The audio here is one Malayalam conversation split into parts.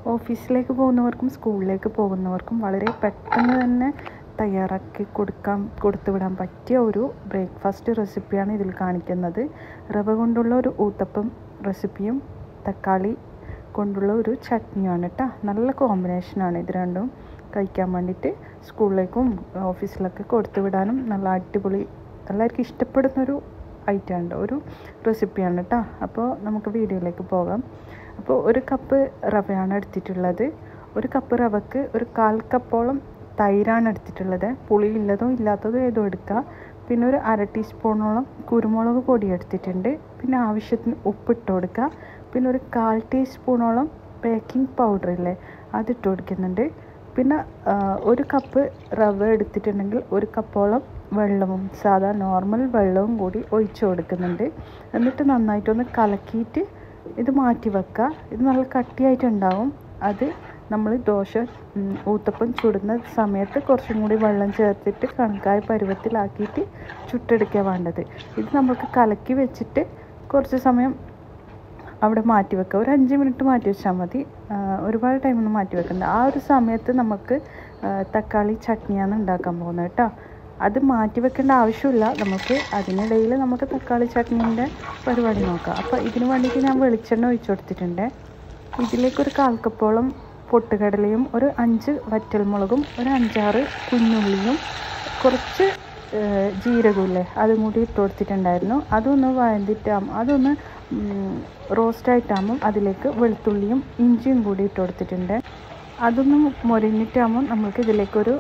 ഓഫീസിലേക്ക് പോകുന്നവർക്കും സ്കൂളിലേക്ക് പോകുന്നവർക്കും വളരെ പെട്ടെന്ന് തന്നെ തയ്യാറാക്കി കൊടുത്തുവിടാൻ പറ്റിയ ഒരു ബ്രേക്ക്ഫാസ്റ്റ് റെസിപ്പിയാണ് ഇതിൽ കാണിക്കുന്നത്. റവ കൊണ്ടുള്ള ഒരു ഊത്തപ്പം റെസിപ്പിയും തക്കാളി കൊണ്ടുള്ള ഒരു ചട്നിയാണ് കേട്ടോ. നല്ല കോമ്പിനേഷനാണ് ഇത് രണ്ടും കഴിക്കാൻ വേണ്ടിയിട്ട്. സ്കൂളിലേക്കും ഓഫീസിലൊക്കെ കൊടുത്തുവിടാനും നല്ല അടിപൊളി, എല്ലാവർക്കും ഇഷ്ടപ്പെടുന്നൊരു ഐറ്റമാണ്, ഒരു റെസിപ്പിയാണ് കേട്ടോ. അപ്പോൾ നമുക്ക് വീഡിയോയിലേക്ക് പോകാം. അപ്പോൾ ഒരു കപ്പ് റവയാണ് എടുത്തിട്ടുള്ളത്. ഒരു കപ്പ് റവക്ക് ഒരു 1/4 കപ്പോളം തൈരാണ് എടുത്തിട്ടുള്ളത്. പുളിയുള്ളതോ ഇല്ലാത്തതോ ഏതോ എടുക്കുക. പിന്നെ ഒരു 1/2 ടീസ്പൂണോളം കുരുമുളക് പൊടി എടുത്തിട്ടുണ്ട്. പിന്നെ ആവശ്യത്തിന് ഉപ്പിട്ട് കൊടുക്കുക. പിന്നെ ഒരു 1/4 ടീസ്പൂണോളം ബേക്കിംഗ് പൗഡർ ഇല്ലേ, അതിട്ട് കൊടുക്കുന്നുണ്ട്. പിന്നെ ഒരു കപ്പ് റവ എടുത്തിട്ടുണ്ടെങ്കിൽ 1 കപ്പോളം വെള്ളവും സാധാ നോർമൽ വെള്ളവും കൂടി ഒഴിച്ച് കൊടുക്കുന്നുണ്ട്. എന്നിട്ട് നന്നായിട്ടൊന്ന് കലക്കിയിട്ട് ഇത് മാറ്റി വെക്കുക. ഇത് നല്ല കട്ടിയായിട്ടുണ്ടാവും. അത് നമ്മൾ ഊത്തപ്പം ചുടുന്ന സമയത്ത് കുറച്ചും കൂടി വെള്ളം ചേർത്തിട്ട് കണക്കായ പരുവത്തിലാക്കിയിട്ട് ചുട്ടെടുക്കുക വേണ്ടത്. ഇത് നമുക്ക് കലക്കി വെച്ചിട്ട് കുറച്ച് സമയം അവിടെ മാറ്റി വെക്കുക. ഒരു 5 മിനിറ്റ് മാറ്റി വെച്ചാൽ മതി. ഒരുപാട് ടൈമൊന്നും മാറ്റി വെക്കണ്ട. ആ ഒരു സമയത്ത് നമുക്ക് തക്കാളി ചട്നിയാണ് ഉണ്ടാക്കാൻ പോകുന്നത് കേട്ടോ. അത് മാറ്റി വെക്കേണ്ട ആവശ്യമില്ല. നമുക്ക് അതിനിടയിൽ നമുക്ക് തക്കാളി ചട്നീൻ്റെ പരിപാടി നോക്കാം. അപ്പോൾ ഇതിന് വേണ്ടിയിട്ട് ഞാൻ വെളിച്ചെണ്ണ ഒഴിച്ചു കൊടുത്തിട്ടുണ്ട്. ഇതിലേക്കൊരു 1/4 കപ്പോളം പൊട്ടുകടലയും ഒരു 5 വറ്റൽമുളകും ഒരു 5-6 കുഞ്ഞുള്ളിയും കുറച്ച് ജീരകമില്ലേ അതും കൂടി ഇട്ട് കൊടുത്തിട്ടുണ്ടായിരുന്നു. അതൊന്ന് അതൊന്ന് റോസ്റ്റായിട്ടാകുമ്പം അതിലേക്ക് വെളുത്തുള്ളിയും ഇഞ്ചിയും കൂടി ഇട്ട് കൊടുത്തിട്ടുണ്ട്. അതൊന്ന് മൊരിഞ്ഞിട്ടാകുമ്പം നമുക്ക് ഇതിലേക്കൊരു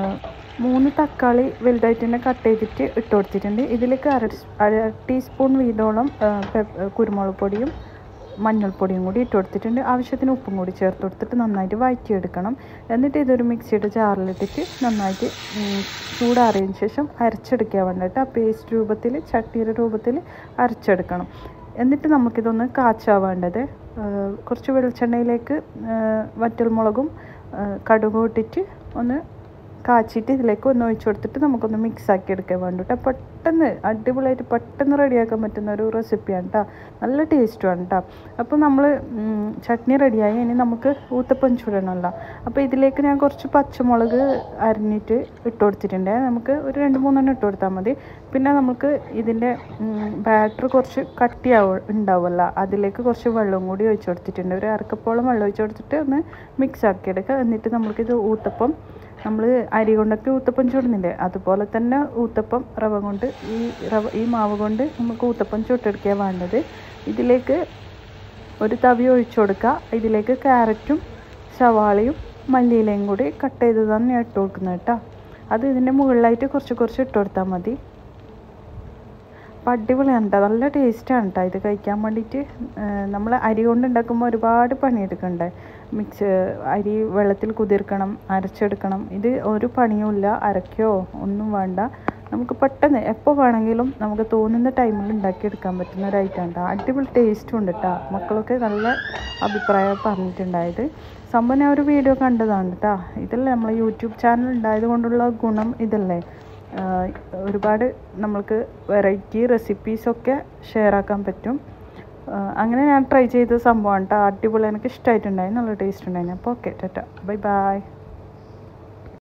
3 തക്കാളി വലുതായിട്ട് തന്നെ കട്ട് ചെയ്തിട്ട് ഇട്ട് കൊടുത്തിട്ടുണ്ട്. ഇതിലേക്ക് 1/2 ടീസ്പൂൺ വീതോളം കുരുമുളക് പൊടിയും മഞ്ഞൾപ്പൊടിയും കൂടി ഇട്ട് കൊടുത്തിട്ടുണ്ട്. ആവശ്യത്തിന് ഉപ്പും കൂടി ചേർത്ത് കൊടുത്തിട്ട് നന്നായിട്ട് വഴറ്റിയെടുക്കണം. എന്നിട്ട് ഇതൊരു മിക്സിയുടെ ജാറിലിട്ടിട്ട് നന്നായിട്ട് ചൂടാറിയതിന് ശേഷം അരച്ചെടുക്കുക വേണ്ടിയിട്ട് ആ പേസ്റ്റ് രൂപത്തിൽ, ചട്ടിയുടെ രൂപത്തിൽ അരച്ചെടുക്കണം. എന്നിട്ട് നമുക്കിതൊന്ന് കാച്ചാൻ വേണ്ടത്. കുറച്ച് വെളിച്ചെണ്ണയിലേക്ക് വറ്റൽമുളകും കടുകും ഇട്ടിട്ട് ഒന്ന് കാച്ചിട്ട് ഇതിലേക്ക് ഒന്ന് ഒഴിച്ചു കൊടുത്തിട്ട് നമുക്കൊന്ന് മിക്സ് ആക്കി എടുക്കാൻ വേണ്ടിയിട്ട് പെട്ടെന്ന് അടിപൊളിയായിട്ട് പെട്ടെന്ന് റെഡിയാക്കാൻ പറ്റുന്ന ഒരു റെസിപ്പിയാണ് കേട്ടോ. നല്ല ടേസ്റ്റുമാണ് കേട്ടോ. അപ്പോൾ നമ്മൾ ചട്നി റെഡിയായി. ഇനി നമുക്ക് ഊത്തപ്പം ചുടണമല്ലോ. അപ്പോൾ ഇതിലേക്ക് ഞാൻ കുറച്ച് പച്ചമുളക് അരിഞ്ഞിട്ട് ഇട്ട് കൊടുത്തിട്ടുണ്ട്. നമുക്ക് ഒരു 2-3 ഇട്ട് കൊടുത്താൽ മതി. പിന്നെ നമുക്ക് ഇതിൻ്റെ ബാറ്റർ കുറച്ച് ഉണ്ടാവുമല്ലോ, അതിലേക്ക് കുറച്ച് വെള്ളം കൂടി ഒഴിച്ചു കൊടുത്തിട്ടുണ്ട്. ഒരു 1/2 കപ്പോളം വെള്ളം ഒഴിച്ചു കൊടുത്തിട്ട് ഒന്ന് മിക്സ് ആക്കി എടുക്കുക. എന്നിട്ട് നമുക്കിത് ഊത്തപ്പം, നമ്മൾ അരി കൊണ്ടൊക്കെ ഊത്തപ്പം ചുടുന്നില്ലേ, അതുപോലെ തന്നെ ഊത്തപ്പം ഈ മാവ് കൊണ്ട് നമുക്ക് ഊത്തപ്പം ചുട്ടെടുക്കുക വേണ്ടത്. ഇതിലേക്ക് ഒരു തവി ഒഴിച്ചു കൊടുക്കുക. ഇതിലേക്ക് ക്യാരറ്റും സവാളയും മല്ലിയിലയും കൂടി കട്ട് ചെയ്തതാണ് ഞാൻ ഇട്ട് കൊടുക്കുന്നത് കേട്ടോ. അത് ഇതിൻ്റെ മുകളിലായിട്ട് കുറച്ച് ഇട്ട് കൊടുത്താൽ മതി. അപ്പോൾ അടിപൊളിയാണ് കേട്ടോ. നല്ല ടേസ്റ്റാണ് കേട്ടോ ഇത് കഴിക്കാൻ വേണ്ടിയിട്ട്. നമ്മൾ അരി കൊണ്ട് ഉണ്ടാക്കുമ്പോൾ ഒരുപാട് പണിയെടുക്കണ്ടേ. അരി വെള്ളത്തിൽ കുതിർക്കണം, അരച്ചെടുക്കണം. ഇത് ഒരു പണിയുമില്ല, അരയ്ക്കോ ഒന്നും വേണ്ട. നമുക്ക് പെട്ടെന്ന് എപ്പോൾ വേണമെങ്കിലും നമുക്ക് തോന്നുന്ന ടൈമിൽ ഉണ്ടാക്കിയെടുക്കാൻ പറ്റുന്ന ഒരു ഐറ്റം കേട്ടോ. അടിപൊളി ടേസ്റ്റും ഉണ്ട് കേട്ടോ. മക്കളൊക്കെ നല്ല അഭിപ്രായം പറഞ്ഞിട്ടുണ്ടായത്. സംഭവം ഞാൻ ഒരു വീഡിയോ കണ്ടതാണ് കേട്ടോ. ഇതല്ലേ നമ്മൾ യൂട്യൂബ് ചാനൽ ഉണ്ടായത് കൊണ്ടുള്ള ഗുണം ഇതല്ലേ. ഒരുപാട് നമ്മൾക്ക് വെറൈറ്റി റെസിപ്പീസൊക്കെ ഷെയർ ആക്കാൻ പറ്റും. അങ്ങനെ ഞാൻ ട്രൈ ചെയ്ത സംഭവമാണ് കേട്ടോ. അടിപൊളി, എനിക്ക് ഇഷ്ടമായിട്ടുണ്ടായി, നല്ല ടേസ്റ്റ് ഉണ്ടായിരുന്നു. അപ്പോൾ ഓക്കെ, ടാറ്റ, ബൈ ബൈ.